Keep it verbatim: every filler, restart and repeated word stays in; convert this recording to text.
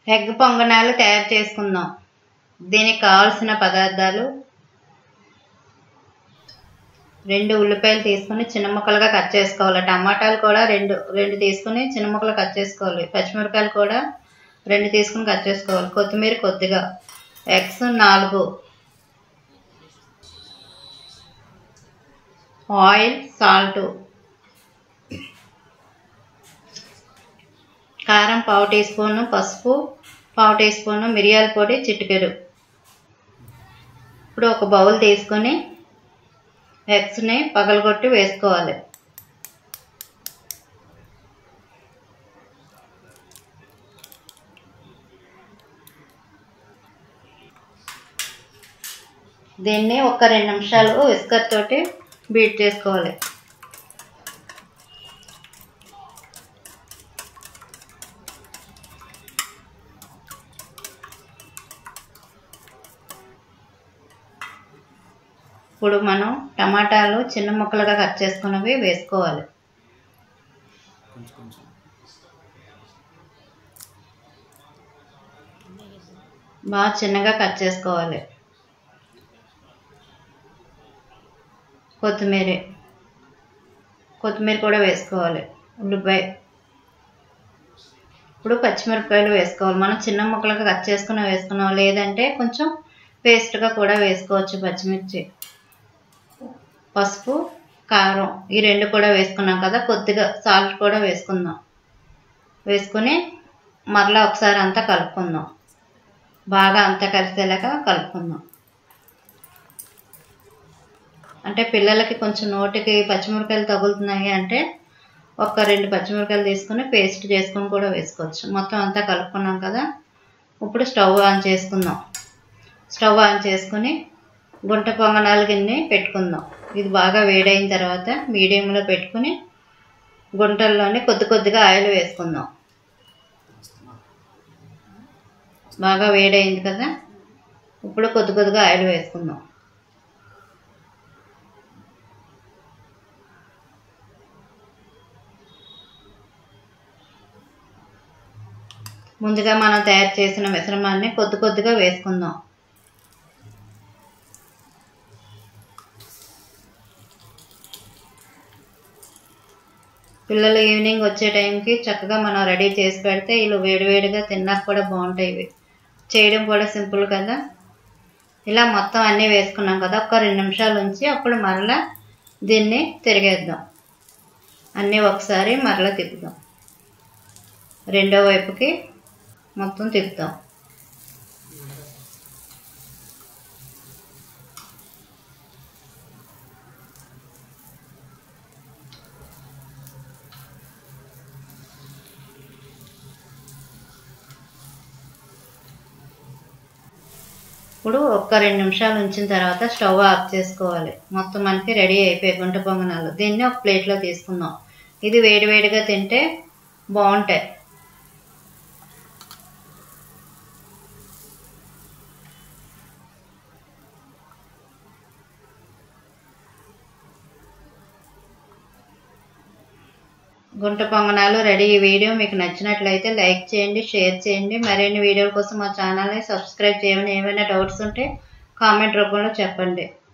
Egg పొంగనాలు తయారు చేసుకుందాం. దీనికి కావాల్సిన పదార్థాలు: రెండు ఉల్లిపాయలు తీసుకుని చిన్న ముక్కలుగా కట్ చేసుకోవాలి. టమాటాలు కూడా రెండు రెండు తీసుకుని చిన్న ముక్కలు కట్ చేసుకోవాలి. పచ్చిమిరపకాయలు కూడా రెండు తీసుకుని కట్ చేసుకోవాలి. కొత్తిమీర కొద్దిగా, ఎగ్స్ నాలుగు, ఆయిల్, సాల్ట్, కారం పావు టీ స్పూను, పసుపు పావు టీ స్పూను, మిరియాల పొడి చిటికెడు. ఇప్పుడు ఒక బౌల్ తీసుకొని ఎగ్స్ని పగలగొట్టి వేసుకోవాలి. దీన్ని ఒక రెండు నిమిషాలు విస్కర్ తోటి బీట్ చేసుకోవాలి. ఇప్పుడు మనం టమాటాలు చిన్న ముక్కలుగా కట్ చేసుకున్నవి వేసుకోవాలి. బాగా చిన్నగా కట్ చేసుకోవాలి. కొత్తిమీర కొత్తిమీర కూడా వేసుకోవాలి. ఉల్లిపాయ, ఇప్పుడు పచ్చిమిరపకాయలు వేసుకోవాలి. మనం చిన్న ముక్కలుగా కట్ చేసుకుని వేసుకున్నాం, లేదంటే కొంచెం పేస్ట్గా కూడా వేసుకోవచ్చు. పచ్చిమిర్చి, పసుపు, కారం ఈ రెండు కూడా వేసుకున్నాం కదా. కొద్దిగా సాల్ట్ కూడా వేసుకుందాం. వేసుకుని మరలా ఒకసారి అంతా కలుపుకుందాం. బాగా అంతా కలిసేలాగా కలుపుకుందాం. అంటే పిల్లలకి కొంచెం నోటికి పచ్చిమిరపకాయలు తగులుతున్నాయి అంటే ఒక రెండు పచ్చిమిరపకాయలు తీసుకుని పేస్ట్ చేసుకుని కూడా వేసుకోవచ్చు. మొత్తం అంతా కలుపుకున్నాం కదా. ఇప్పుడు స్టవ్ ఆన్ చేసుకుందాం. స్టవ్ ఆన్ చేసుకుని గుంట పొంగనాలు గిన్నె పెట్టుకుందాం. ఇది బాగా వేడైన తర్వాత మీడియంలో పెట్టుకుని గుంటల్లోనే కొద్ది కొద్దిగా ఆయిల్ వేసుకుందాం. బాగా వేడైంది కదా. ఇప్పుడు కొద్ది కొద్దిగా ఆయిల్ వేసుకుందాం. ముందుగా మనం తయారు చేసిన మిశ్రమాన్ని కొద్ది కొద్దిగా వేసుకుందాం. పిల్లలు ఈవినింగ్ వచ్చే టైంకి చక్కగా మనం రెడీ చేసి పెడితే వీళ్ళు వేడివేడిగా తిన్నాక కూడా బాగుంటాయి. ఇవి చేయడం కూడా సింపుల్ కదా. ఇలా మొత్తం అన్నీ వేసుకున్నాం కదా. ఒక రెండు నిమిషాలు ఉంచి అప్పుడు మరలా దీన్ని తిరిగేద్దాం. అన్నీ ఒకసారి మరలా తిప్పుదాం. రెండో వైపుకి మొత్తం తిప్పుదాం. ఇప్పుడు ఒక్క రెండు నిమిషాలు ఉంచిన తర్వాత స్టవ్ ఆఫ్ చేసుకోవాలి. మొత్తం మనకి రెడీ అయిపోయి గుంట పొంగనాలు. దీన్ని ఒక ప్లేట్లో తీసుకుందాం. ఇది వేడివేడిగా తింటే బాగుంటాయి. గుంట పొంగనాలు రెడీ. ఈ వీడియో మీకు నచ్చినట్లయితే లైక్ చేయండి, షేర్ చేయండి. మరిన్ని వీడియోల కోసం మా ఛానల్ని సబ్స్క్రైబ్ చేయండి. ఏమైనా డౌట్స్ ఉంటే కామెంట్ రూపంలో చెప్పండి.